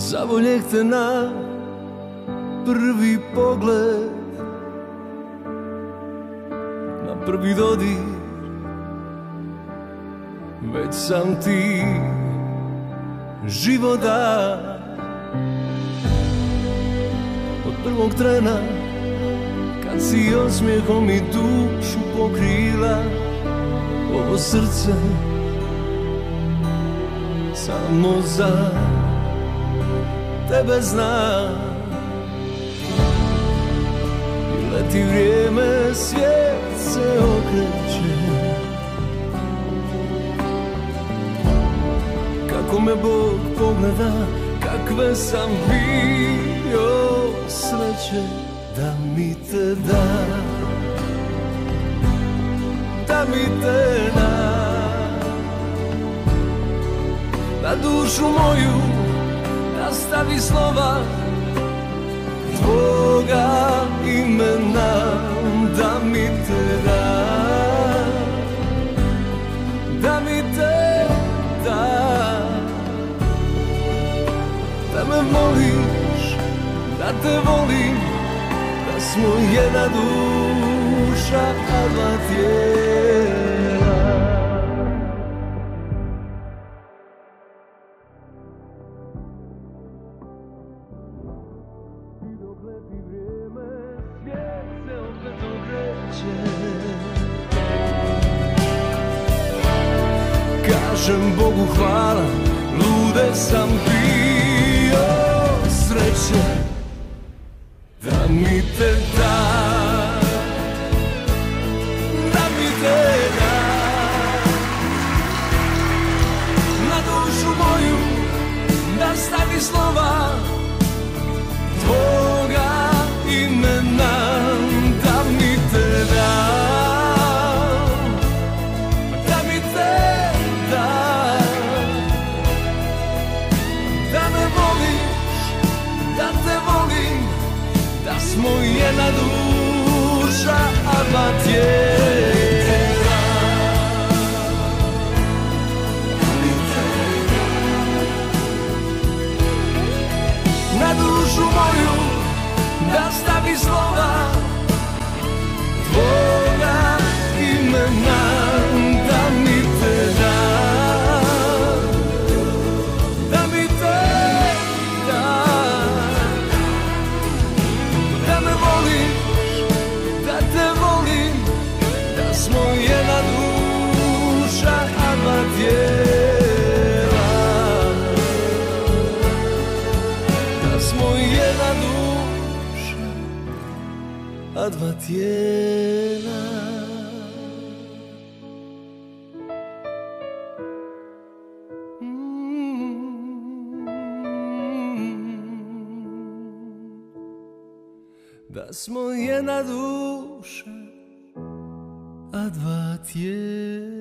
Zavoljeh te na prvi pogled, na prvi dodir, već sam ti život da. Od prvog trena kad si osmijehom mi dušu pokrila, ovo srce samo za tebe zna. I leti vrijeme, svijet se okreće, kako me Bog pogleda, kakve sam bio sreće da mi te da, da mi te da. Na dušu moju da stavi slova tvoga imena, da mi te da, da mi te da. Da me voliš, da te volim, da smo jedna duša, a dva tijela. I dok leti vrijeme, svijet se opet okreće. Kažem Bogu hvala, lude sam bio sreće da mi te da, da mi te da. Na dušu moju da stavi slova tvoga imena, da mi te da, da mi te da. Da me voliš, da te volim, da smo jedna duša, a dva tijela. Na dušu moju da stavi slova tvoga imena, da mi te da, da mi te da. Da me voliš, da te volim, da smo jedna duša, a dva tijela. Da smo jedna duša, a dva tijela. Da smo jedna duša, a dva tijela.